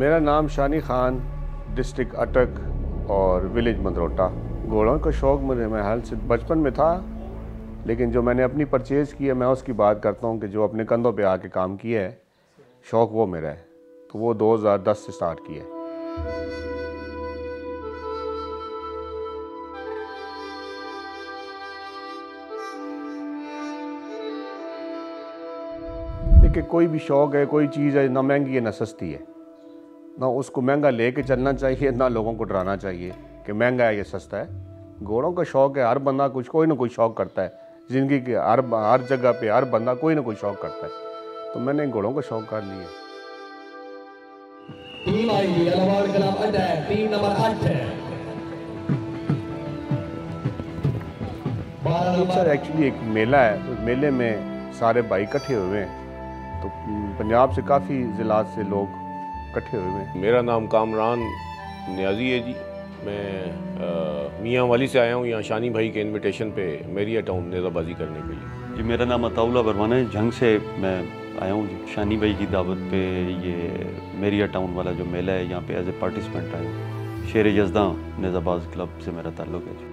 मेरा नाम शानी खान, डिस्ट्रिक्ट अटक और विलेज मंदरोटा। घोड़ों का शौक़ मेरे हाल से बचपन में था, लेकिन जो मैंने अपनी परचेज़ की है मैं उसकी बात करता हूँ कि जो अपने कंधों पे आके काम किया है, शौक़ वो मेरा है, तो वो 2010 से स्टार्ट किया है। देखिए, कोई भी शौक़ है, कोई चीज़ है, ना महंगी है ना सस्ती है, ना उसको महंगा लेके चलना चाहिए, ना लोगों को डराना चाहिए कि महंगा है या सस्ता है। घोड़ों का शौक़ है, हर बंदा कोई ना कोई शौक़ करता है। ज़िंदगी के हर जगह पे हर बंदा कोई ना कोई शौक़ करता है, तो मैंने घोड़ों का शौक़ कर लिया। टीम नंबर 8 सर, एक्चुअली एक मेला है, तो मेले में सारे भाई इकट्ठे हुए हैं, तो पंजाब से काफ़ी ज़िला से लोग इकट्ठे हुए हैं। मेरा नाम कामरान नियाजी है जी। मैं मियाँ वाली से आया हूँ यहाँ शानी भाई के इनविटेशन पे मेरिया टाउन नेज़ाबाजी करने के लिए। जी, मेरा नाम अताउल्ला बरमान है, झंग से मैं आया हूँ जी। शानी भाई की दावत पे ये मेरिया टाउन वाला जो मेला है यहाँ पे एज ए पार्टिसिपेंट आया हूँ। शेर यज़दा नेज़ाबाज क्लब से मेरा ताल्लुक़ है जी।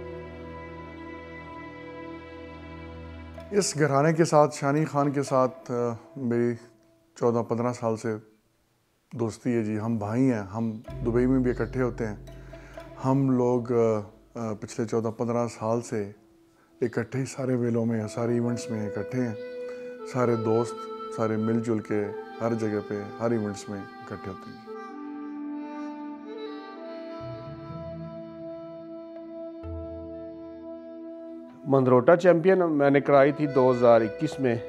इस घराने के साथ, शानी खान के साथ मेरी 14-15 साल से दोस्ती है जी। हम भाई हैं, हम दुबई में भी इकट्ठे होते हैं। हम लोग पिछले 14-15 साल से इकट्ठे ही सारे वेलों में, सारे इवेंट्स में इकट्ठे हैं। सारे दोस्त, सारे मिलजुल के हर जगह पे, हर इवेंट्स में इकट्ठे होते हैं। मंदरोटा चैम्पियन मैंने कराई थी 2021 में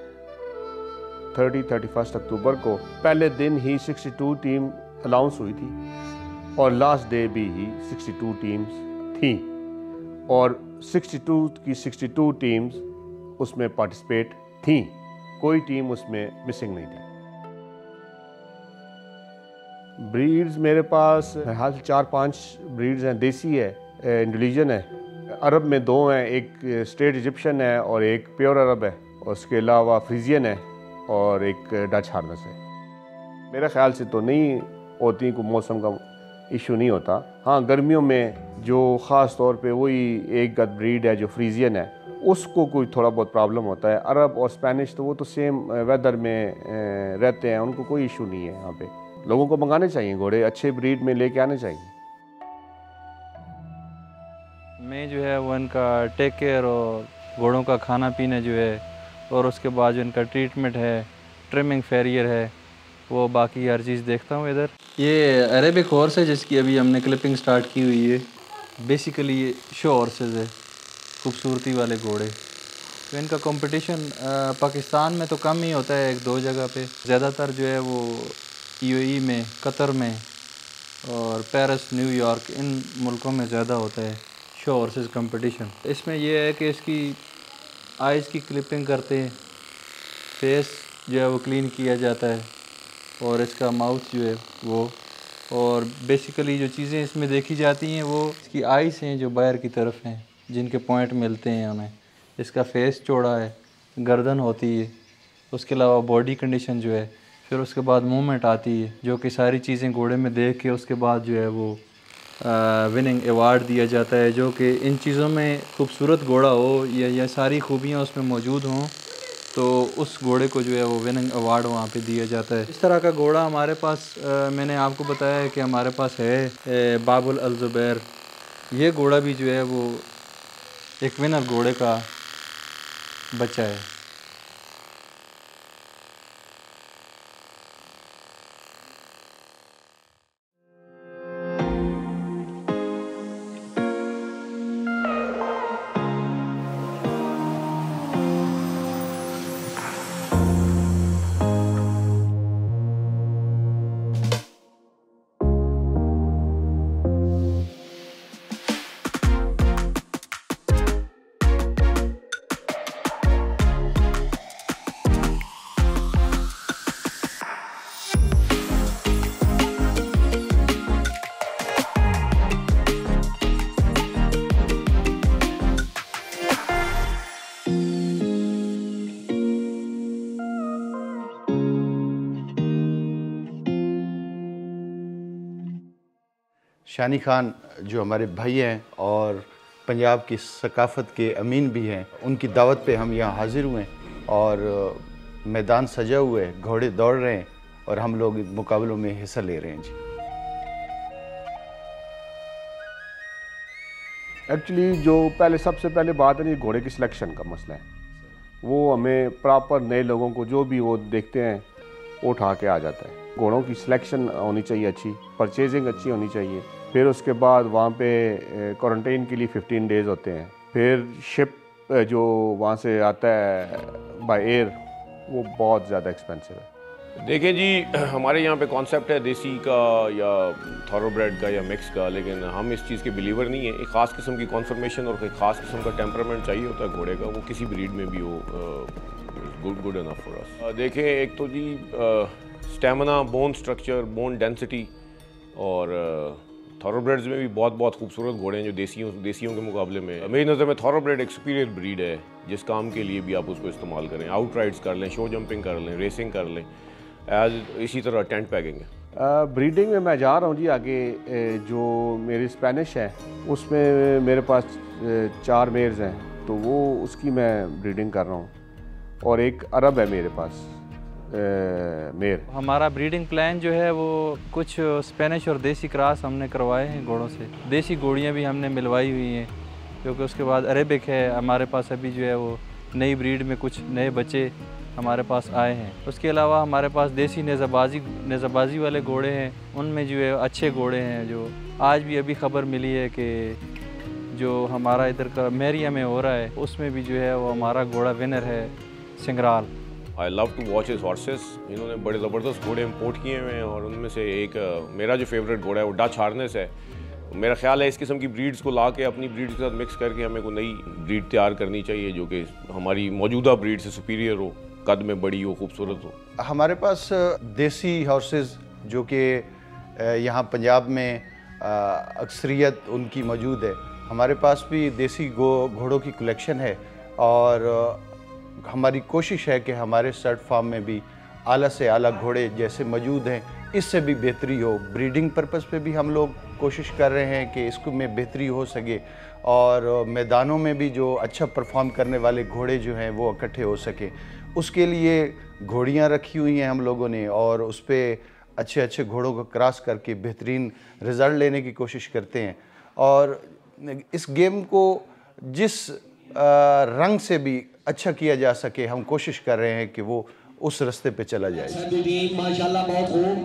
31 अक्टूबर को। पहले दिन ही 62 टीम अनाउंस हुई थी और लास्ट डे भी ही 62 टीम्स थी और 62 की 62 टीम्स उसमें पार्टिसिपेट थी, कोई टीम उसमें मिसिंग नहीं थी। ब्रीड्स मेरे पास हाल 4-5 ब्रीड्स हैं। देसी है, इंडोनेशियन है, अरब में 2 हैं, एक स्ट्रेट इजिप्शियन है और एक प्योर अरब है, और उसके अलावा फ्रीजियन है और एक डच हार्नेस है। मेरे ख्याल से तो नहीं होती, कोई मौसम का इशू नहीं होता। हाँ, गर्मियों में जो ख़ास तौर पे वही एक गद ब्रीड है जो फ्रीजियन है, उसको कोई थोड़ा बहुत प्रॉब्लम होता है। अरब और स्पेनिश तो वो तो सेम वेदर में रहते हैं, उनको कोई इशू नहीं है। यहाँ पे लोगों को मंगाने चाहिए घोड़े, अच्छे ब्रीड में लेके आने चाहिए। मैं जो है वो इनका टेक केयर और घोड़ों का खाना पीना जो है, और उसके बाद जो इनका ट्रीटमेंट है, ट्रिमिंग फेरियर है, वो बाकी हर चीज़ देखता हूँ इधर। ये अरेबिक हॉर्स है जिसकी अभी हमने क्लिपिंग स्टार्ट की हुई है। बेसिकली ये शो हॉर्सेस है, खूबसूरती वाले घोड़े। तो इनका कंपटीशन पाकिस्तान में तो कम ही होता है, 1-2 जगह पे। ज़्यादातर जो है वो यूएई में, कतर में और पेरिस, न्यूयॉर्क, इन मुल्कों में ज़्यादा होता है शो हॉर्सेस कंपटीशन। इसमें यह है कि इसकी आइज़ की क्लिपिंग करते हैं, फेस जो है वो क्लीन किया जाता है, और इसका माउथ जो है वो, और बेसिकली जो चीज़ें इसमें देखी जाती हैं वो इसकी आइज़ हैं जो बाहर की तरफ हैं, जिनके पॉइंट मिलते हैं हमें। इसका फेस चौड़ा है, गर्दन होती है, उसके अलावा बॉडी कंडीशन जो है, फिर उसके बाद मूवमेंट आती है, जो कि सारी चीज़ें घोड़े में देख के उसके बाद जो है वो विनिंग अवार्ड दिया जाता है। जो कि इन चीज़ों में खूबसूरत घोड़ा हो या सारी खूबियाँ उसमें मौजूद हों, तो उस घोड़े को जो है वो विनिंग अवार्ड वहाँ पे दिया जाता है। इस तरह का घोड़ा हमारे पास मैंने आपको बताया है कि हमारे पास है बाबुल अल ज़ुबैर। ये घोड़ा भी जो है वो एक विनर घोड़े का बच्चा है। शानी खान जो हमारे भाई हैं और पंजाब की सकाफ़त के अमीन भी हैं, उनकी दावत पे हम यहाँ हाज़िर हुए और मैदान सजा हुआ है, घोड़े दौड़ रहे हैं और हम लोग इन मुकाबलों में हिस्सा ले रहे हैं जी। एक्चुअली जो सबसे पहले बात है, नहीं, घोड़े की सिलेक्शन का मसला है। वो हमें प्रॉपर नए लोगों को जो भी वो देखते हैं वो उठा के आ जाता है। घोड़ों की सिलेक्शन होनी चाहिए अच्छी, परचेजिंग अच्छी होनी चाहिए। फिर उसके बाद वहाँ पे क्वारंटाइन के लिए 15 डेज़ होते हैं। फिर शिप जो वहाँ से आता है बाय एयर, वो बहुत ज़्यादा एक्सपेंसिव है। देखें जी, हमारे यहाँ पे कॉन्सेप्ट है देसी का या थॉरोब्रेड का या मिक्स का, लेकिन हम इस चीज़ के बिलीवर नहीं है। एक ख़ास किस्म की कॉन्फर्मेशन और एक ख़ास किस्म का टेम्परामेंट चाहिए होता है घोड़े का, वो किसी ब्रीड में भी हो गुड इनफ फॉर अस। देखें, एक तो जी stamina, bone structure, bone density, और थॉरोब्रेड्स में भी बहुत खूबसूरत घोड़े हैं जो देसियों के मुकाबले में। मेरी नज़र में थॉरोब्रेड एक सुपीरियर ब्रीड है, जिस काम के लिए भी आप उसको इस्तेमाल करें। आउट राइड्स कर लें, शो जंपिंग कर लें, रेसिंग कर लें, इसी तरह टेंट पैकिंग है। ब्रीडिंग में मैं जा रहा हूँ जी आगे। जो मेरी स्पेनिश है उसमें मेरे पास 4 मेयर्स हैं, तो वो उसकी मैं ब्रीडिंग कर रहा हूँ, और एक अरब है मेरे पास मेयर। हमारा ब्रीडिंग प्लान जो है वो कुछ स्पेनिश और देसी क्रॉस हमने करवाए हैं घोड़ों से। देसी घोड़ियाँ भी हमने मिलवाई हुई हैं, क्योंकि उसके बाद अरेबिक है हमारे पास। अभी जो है वो नई ब्रीड में कुछ नए बच्चे हमारे पास आए हैं। उसके अलावा हमारे पास देसी नेज़ाबाजी वाले घोड़े हैं, उनमें जो है अच्छे घोड़े हैं। जो आज भी अभी खबर मिली है कि जो हमारा इधर का मेरिया में हो रहा है, उसमें भी जो है वो हमारा घोड़ा विनर है, सिंगराल। I love to watch his horses. इन्होंने बड़े ज़बरदस्त घोड़े इम्पोर्ट किए हुए हैं, और उनमें से एक मेरा जो फेवरेट घोड़ा है वो डच हार्नेस है। मेरा ख्याल है इस किस्म की ब्रीड्स को ला के अपनी ब्रीड्स के साथ मिक्स करके हमें कोई नई ब्रीड तैयार करनी चाहिए जो कि हमारी मौजूदा ब्रीड से सुपीरियर हो, कद में बड़ी हो, खूबसूरत हो। हमारे पास देसी हॉर्सेस जो कि यहाँ पंजाब में अक्सरियत उनकी मौजूद है। हमारे पास भी देसी घोड़ों की कलेक्शन है, और हमारी कोशिश है कि हमारे स्टड फार्म में भी आला से आला घोड़े जैसे मौजूद हैं, इससे भी बेहतरी हो। ब्रीडिंग पर्पस पे भी हम लोग कोशिश कर रहे हैं कि इसको में बेहतरी हो सके, और मैदानों में भी जो अच्छा परफॉर्म करने वाले घोड़े जो हैं वो इकट्ठे हो सके। उसके लिए घोड़ियाँ रखी हुई हैं हम लोगों ने, और उस पर अच्छे घोड़ों को क्रॉस करके बेहतरीन रिज़ल्ट लेने की कोशिश करते हैं। और इस गेम को जिस रंग से भी अच्छा किया जा सके, हम कोशिश कर रहे हैं कि वो उस रास्ते पे चला जाए। माशाल्लाह, बहुत खूब।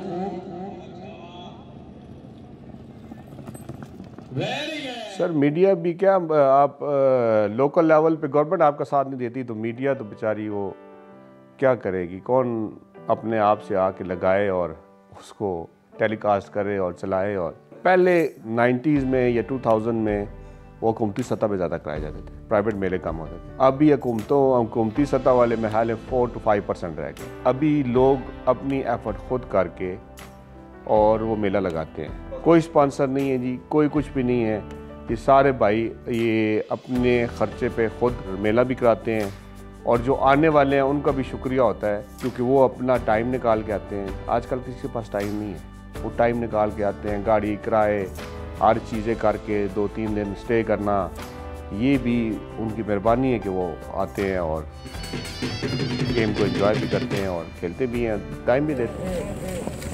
सर मीडिया भी क्या, आप लोकल लेवल पे गवर्नमेंट आपका साथ नहीं देती, तो मीडिया तो बेचारी वो क्या करेगी? कौन अपने आप से आके लगाए और उसको टेलीकास्ट करे और चलाए? और पहले 90s में या 2000 में वो हुकूमती सतह पे ज़्यादा कराए जाते थे, प्राइवेट मेले कम होते थे। अभी हुकूमती सतह वाले में हाल 4 to 5% रह गए। अभी लोग अपनी एफर्ट खुद करके और वो मेला लगाते हैं। कोई स्पॉन्सर नहीं है जी, कोई कुछ भी नहीं है। ये सारे भाई ये अपने ख़र्चे पे खुद मेला भी कराते हैं, और जो आने वाले हैं उनका भी शुक्रिया होता है, क्योंकि वो अपना टाइम निकाल के आते हैं। आजकल किसी के पास टाइम नहीं है, वो टाइम निकाल के आते हैं, गाड़ी किराए हर चीज़ें करके 2-3 दिन स्टे करना, ये भी उनकी मेहरबानी है कि वो आते हैं और गेम को एंजॉय भी करते हैं और खेलते भी हैं, टाइम भी देते हैं।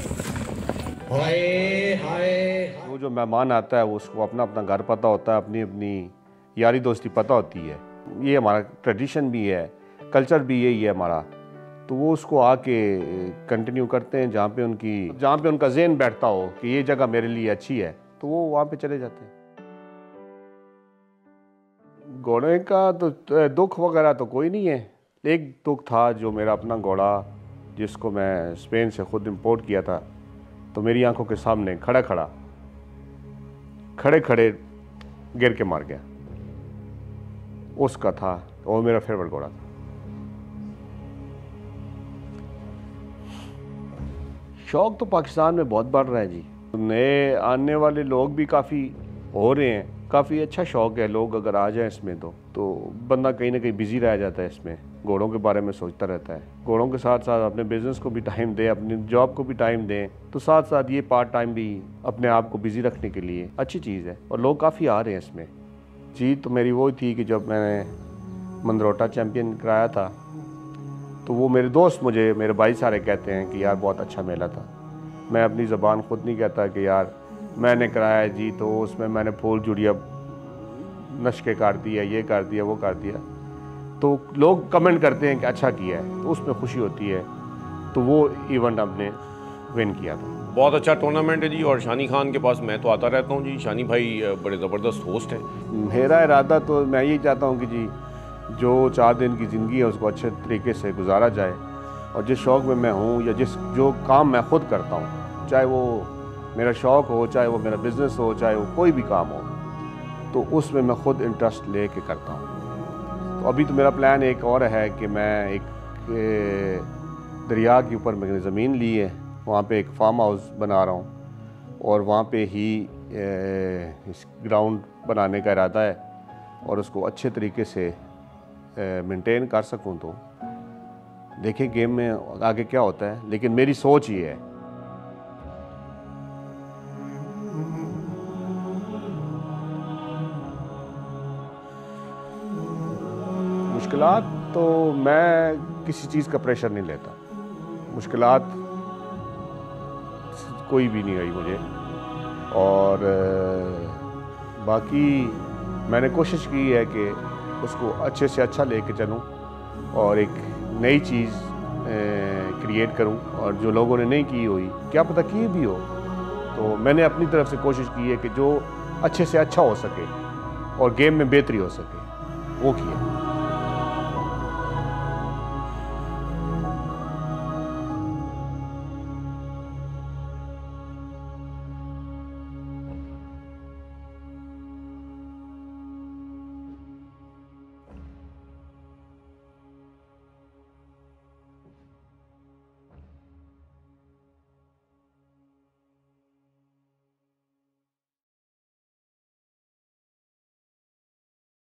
वो जो मेहमान आता है वो उसको अपना अपना घर पता होता है, अपनी अपनी यारी दोस्ती पता होती है। ये हमारा ट्रेडिशन भी है, कल्चर भी यही है हमारा, तो वो उसको आके कंटिन्यू करते हैं। जहाँ पे उनका ज़हन बैठता हो कि ये जगह मेरे लिए अच्छी है, तो वो वहाँ पे चले जाते हैं। घोड़े का तो दुख वगैरह तो कोई नहीं है। एक दुख था, जो मेरा अपना घोड़ा जिसको मैं स्पेन से ख़ुद इंपोर्ट किया था, तो मेरी आंखों के सामने खड़े खड़े गिर के मार गया। उसका था, और मेरा फेवरेट घोड़ा था। शौक़ तो पाकिस्तान में बहुत बढ़ रहा है जी। नए आने वाले लोग भी काफ़ी हो रहे हैं। काफ़ी अच्छा शौक़ है। लोग अगर आ जाएं इसमें तो बंदा कहीं ना कहीं बिज़ी रह जाता है। इसमें घोड़ों के बारे में सोचता रहता है। घोड़ों के साथ साथ अपने बिज़नेस को भी टाइम दें, अपनी जॉब को भी टाइम दें, तो साथ साथ ये पार्ट टाइम भी अपने आप को बिज़ी रखने के लिए अच्छी चीज़ है और लोग काफ़ी आ रहे हैं इसमें। जी तो मेरी वो थी कि जब मैंने मंदरोटा चैम्पियन कराया था तो वो मेरे दोस्त मुझे, मेरे भाई सारे कहते हैं कि यार बहुत अच्छा मेला था। मैं अपनी ज़बान खुद नहीं कहता कि यार मैंने कराया जी, तो उसमें मैंने फूल जुड़िया नशके काट दिया, ये कर दिया, वो कर दिया। तो लोग कमेंट करते हैं कि अच्छा किया है, तो उसमें खुशी होती है। तो वो इवेंट हमने विन किया था। बहुत अच्छा टूर्नामेंट है जी, और शानी खान के पास मैं तो आता रहता हूँ जी। शानी भाई बड़े ज़बरदस्त होस्ट हैं। मेरा इरादा तो मैं यही चाहता हूँ कि जी जो 4 दिन की ज़िंदगी है उसको अच्छे तरीके से गुजारा जाए, और जिस शौक़ में मैं हूँ या जो काम मैं ख़ुद करता हूँ, चाहे वो मेरा शौक़ हो, चाहे वो मेरा बिज़नेस हो, चाहे वो कोई भी काम हो, तो उसमें मैं ख़ुद इंटरेस्ट ले के करता हूँ। तो अभी तो मेरा प्लान एक और है कि मैं एक दरिया के ऊपर मैंने ज़मीन ली है, वहाँ पे एक फार्म हाउस बना रहा हूँ और वहाँ पे ही इस ग्राउंड बनाने का इरादा है और उसको अच्छे तरीके से मेंटेन कर सकूँ। तो देखिए गेम में आगे क्या होता है, लेकिन मेरी सोच ये है। मुश्किलात तो मैं किसी चीज़ का प्रेशर नहीं लेता। मुश्किलात कोई भी नहीं आई मुझे, और बाकी मैंने कोशिश की है कि उसको अच्छे से अच्छा लेके चलूं और एक नई चीज़ क्रिएट करूं, और जो लोगों ने नहीं की हुई, क्या पता की भी हो, तो मैंने अपनी तरफ से कोशिश की है कि जो अच्छे से अच्छा हो सके और गेम में बेहतरी हो सके, वो किया।